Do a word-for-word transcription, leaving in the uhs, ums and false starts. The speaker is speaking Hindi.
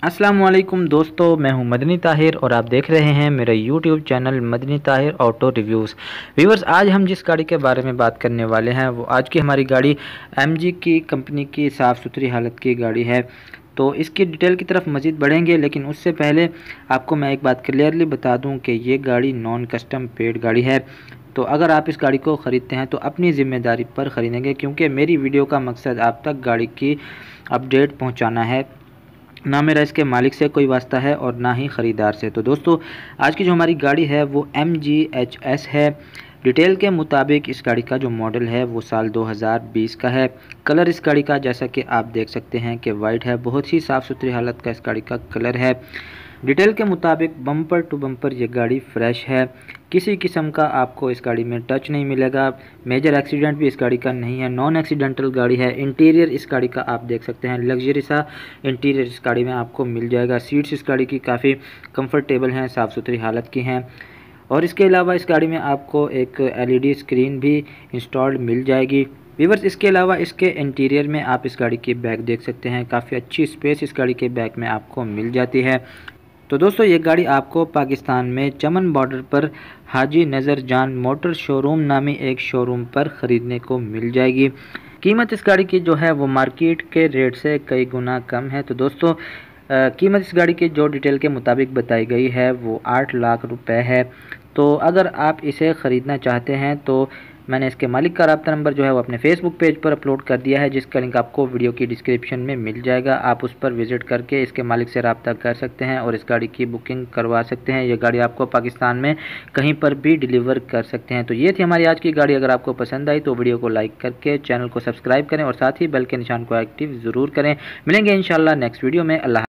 अस्सलाम वालेकुम दोस्तों, मैं हूं मदनी ताहिर और आप देख रहे हैं मेरा YouTube channel Madni Tahir auto reviews. Viewers, आज हम जिस गाड़ी के बारे में बात करने वाले हैं वो आज की हमारी गाड़ी एमजी की कंपनी की साफ़ सुथरी हालत की गाड़ी है। तो इसकी डिटेल की तरफ मज़ीद बढ़ेंगे, लेकिन उससे पहले आपको मैं एक बात क्लियरली बता दूं कि ये गाड़ी नॉन कस्टम पेड गाड़ी है। तो अगर आप इस गाड़ी को ख़रीदते हैं तो अपनी ज़िम्मेदारी पर ख़रीदेंगे, क्योंकि मेरी वीडियो का मकसद आप तक गाड़ी की अपडेट पहुँचाना है। ना मेरा इसके मालिक से कोई वास्ता है और ना ही ख़रीदार से। तो दोस्तों, आज की जो हमारी गाड़ी है वो एम जी एच एस है। डिटेल के मुताबिक इस गाड़ी का जो मॉडल है वो साल दो हज़ार बीस का है। कलर इस गाड़ी का जैसा कि आप देख सकते हैं कि वाइट है, बहुत ही साफ़ सुथरी हालत का इस गाड़ी का कलर है। डिटेल के मुताबिक बम्पर टू बम्पर ये गाड़ी फ्रेश है, किसी किस्म का आपको इस गाड़ी में टच नहीं मिलेगा। मेजर एक्सीडेंट भी इस गाड़ी का नहीं है, नॉन एक्सीडेंटल गाड़ी है। इंटीरियर इस गाड़ी का आप देख सकते हैं, लग्जरी सा इंटीरियर इस गाड़ी में आपको मिल जाएगा। सीट्स इस गाड़ी की काफ़ी कंफर्टेबल हैं, साफ़ सुथरी हालत की हैं। और इसके अलावा इस गाड़ी में आपको एक एल ई डी स्क्रीन भी इंस्टॉल्ड मिल जाएगी। व्यूअर्स, इसके अलावा इसके इंटीरियर में आप इस गाड़ी की बैग देख सकते हैं, काफ़ी अच्छी स्पेस इस गाड़ी के बैग में आपको मिल जाती है। तो दोस्तों, ये गाड़ी आपको पाकिस्तान में चमन बॉर्डर पर हाजी नज़र जान मोटर शोरूम नामी एक शोरूम पर ख़रीदने को मिल जाएगी। कीमत इस गाड़ी की जो है वो मार्केट के रेट से कई गुना कम है। तो दोस्तों, कीमत इस गाड़ी की जो डिटेल के मुताबिक बताई गई है वो आठ लाख रुपए है। तो अगर आप इसे ख़रीदना चाहते हैं तो मैंने इसके मालिक का रब्ता नंबर जो है वो अपने फेसबुक पेज पर अपलोड कर दिया है, जिसका लिंक आपको वीडियो की डिस्क्रिप्शन में मिल जाएगा। आप उस पर विज़िट करके इसके मालिक से रब्ता कर सकते हैं और इस गाड़ी की बुकिंग करवा सकते हैं। ये गाड़ी आपको पाकिस्तान में कहीं पर भी डिलीवर कर सकते हैं। तो ये थी हमारी आज की गाड़ी। अगर आपको पसंद आई तो वीडियो को लाइक करके चैनल को सब्सक्राइब करें और साथ ही बेल के निशान को एक्टिव ज़रूर करें। मिलेंगे इंशाल्लाह नेक्स्ट वीडियो में। अल्लाह।